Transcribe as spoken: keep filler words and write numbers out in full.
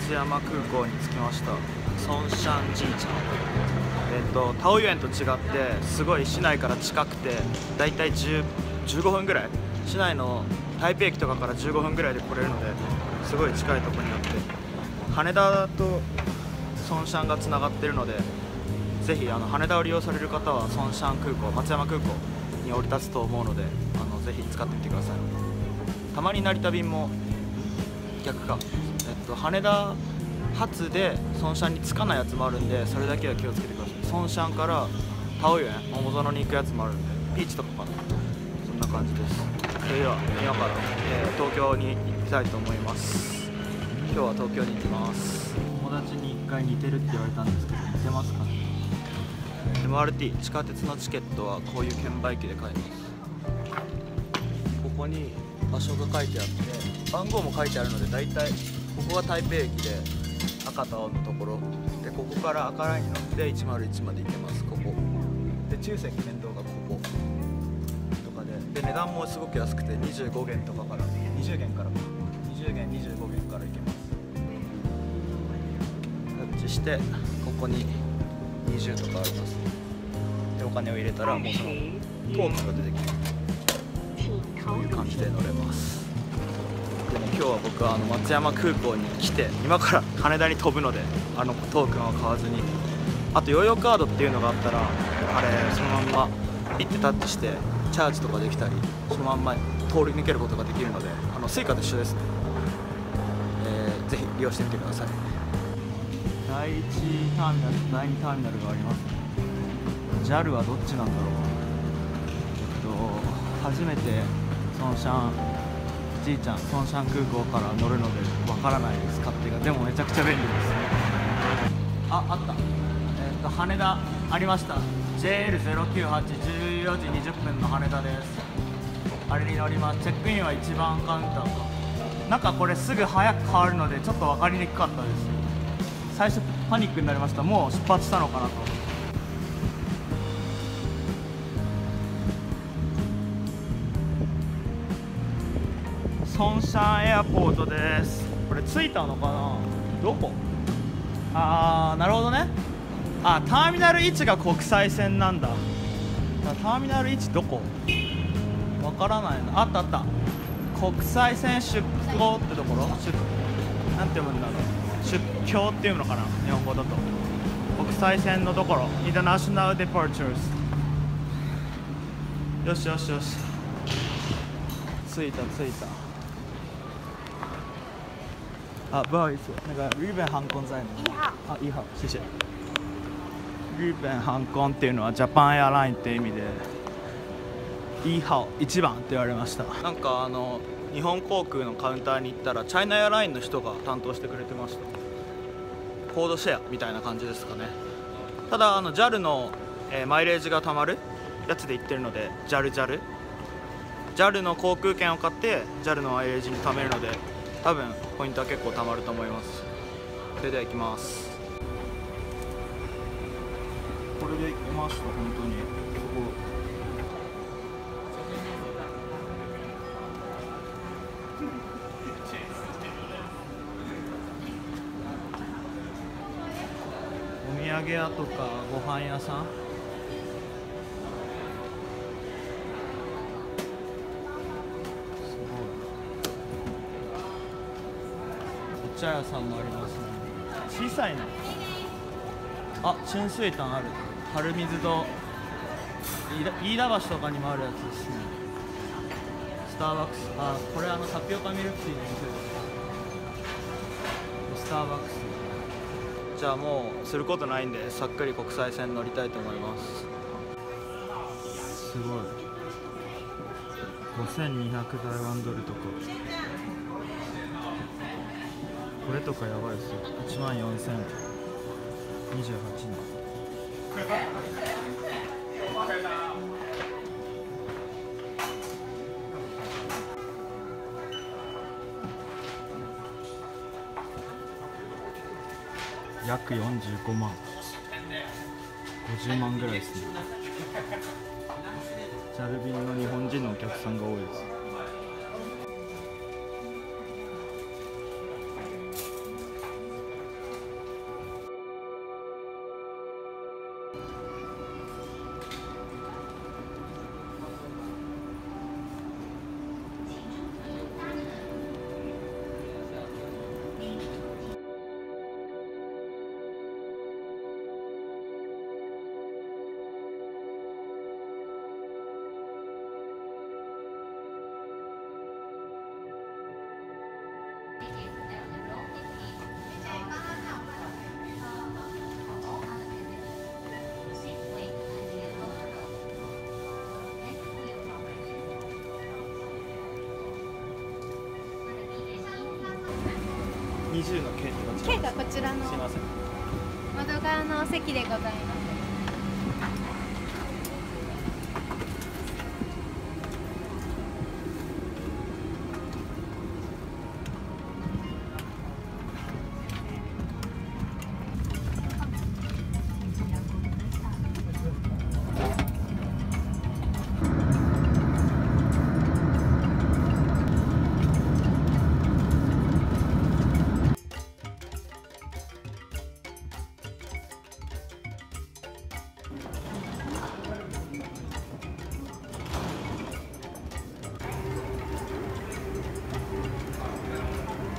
松山空港に着きました。ソンシャンじいちゃん、えっとタオユエンと違ってすごい市内から近くて、だいたいじゅう、じゅうごふんぐらい、市内の台北駅とかからじゅうごふんぐらいで来れるので、すごい近いところにあって、羽田とソンシャンがつながっているので、ぜひあの羽田を利用される方はソンシャン空港、松山空港に降り立つと思うので、あのぜひ使ってみてください。たまに成田便も逆か、えっと、羽田発でソンシャンに着かないやつもあるんで、それだけは気をつけてください。ソンシャンからタオユエン、桃園に行くやつもあるんで、ピーチとかかな、そんな感じです。それでは今から、えー、東京に行きたいと思います。今日は東京に行きます。友達にいっかい似てるって言われたんですけど、似てますかね。 エムアールティー 地下鉄のチケットはこういう券売機で買います。ここに場所が書いてあって番号も書いてあるので、だいたいここが台北駅で赤と青のところで、ここから赤ラインに乗っていちまるいちまで行けます。ここで中石剣道がこことかで、で値段もすごく安くてにじゅうごげんとかからにじゅうげんからにじゅうげんにじゅうごげんから行けます。タッチしてここににじゅうとかあります。でお金を入れたらもうそのトークンが出てきます。こういう感じで乗れます。でも今日は僕はあの松山空港に来て、今から羽田に飛ぶので、あのトークンは買わずに、あとヨーヨーカードっていうのがあったら、あれそのまんまピッてタッチしてチャージとかできたり、そのまんま通り抜けることができるので、あのスイカと一緒ですね。えー、ぜひ利用してみてください。だいいちターミナルとだいにターミナルがありますね。 ジャル はどっちなんだろう。えっと初めてソンシャンじいちゃんソンシャン空港から乗るのでわからないです、勝手が。でもめちゃくちゃ便利です。あ、あった、えっと羽田ありました。 ジェイエルゼロきゅうはち じゅうよじにじゅっぷんの羽田です。あれに乗ります。チェックインはいちばんカウンターか。なんかこれすぐ早く変わるのでちょっと分かりにくかったです。最初パニックになりました。もう出発したのかなと。ソンシャンエアポートです。これ着いたのかな、どこ。あー、なるほどね。あ、ターミナルいちが国際線なんだ。ターミナルいちどこわからないな。あったあった、国際線出港ってところ、出なんて読むんだろう、出境っていうのかな、日本語だと。国際線のところ、インターナショナルデパーチャーズ。よしよしよし、着いた着いた。啊，不好意思，那个日本航空在哪？一号。あ、いい号、谢谢。日本航空っていうのはジャパンエアラインって意味で、いい号いちばんって言われました。なんかあの日本航空のカウンターに行ったらチャイナエアラインの人が担当してくれてました。コードシェアみたいな感じですかね。ただあの ジャル の、えー、マイレージがたまるやつで行ってるので、 ジャルジャル ジャル の航空券を買って ジャル のマイレージに貯めるので、多分ポイントは結構たまると思います。それでは行きます。これで行きました。本当にお土産屋とかご飯屋さん、お茶屋さんもありますね。小さいの、あ、春水炭ある。春水堂、飯田橋とかにもあるやつですね。スターバックス、あ、これあのタピオカミルクティーの店です。スターバックス。じゃあもうすることないんで、さっくり国際線乗りたいと思います。すごい、ごせんにひゃく台湾ドルとか、これとかやばいですよ。いちまんよんせんにじゅうはちえん。約よんじゅうごまん、ごじゅうまんぐらいですね。ジャル便の日本人のお客さんが多いです。 ちらのすいません。 窓側のお席でございます。